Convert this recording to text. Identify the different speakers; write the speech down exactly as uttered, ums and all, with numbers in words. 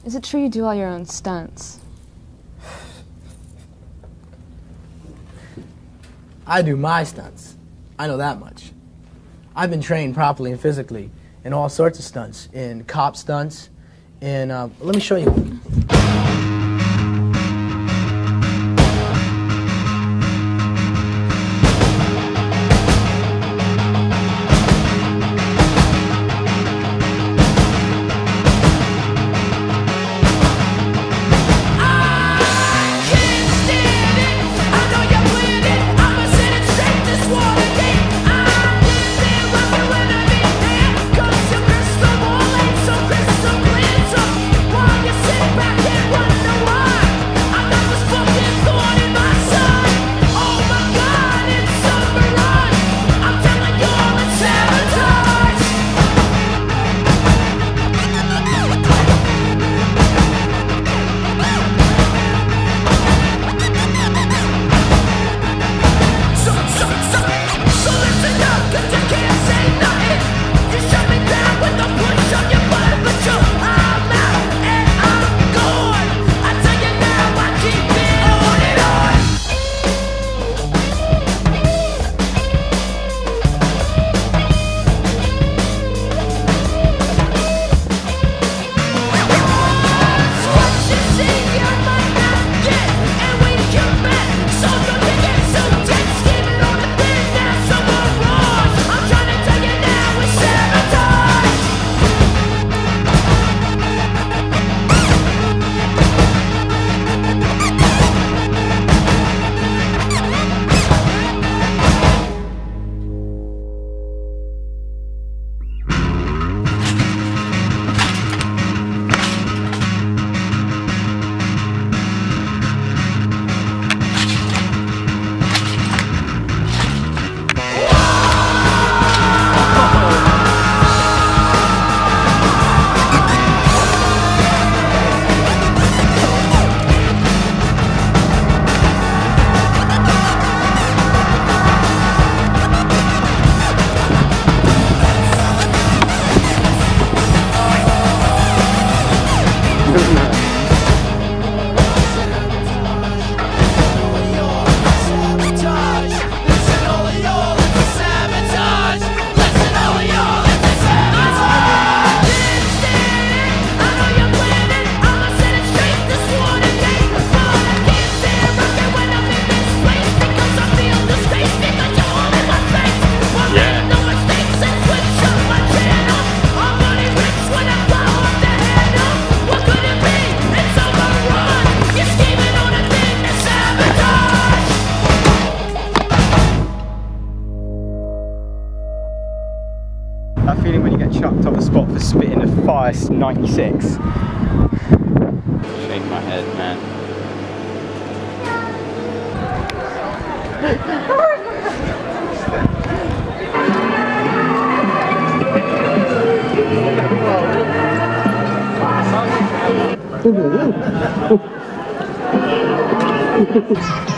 Speaker 1: Is it true you do all your own stunts?
Speaker 2: I do my stunts. I know that much. I've been trained properly and physically in all sorts of stunts, in cop stunts, in, uh, let me show you one.
Speaker 3: That feeling when you get chucked off the spot for spitting a fire ninety-six.
Speaker 4: Shake my head, man.
Speaker 2: Ooh.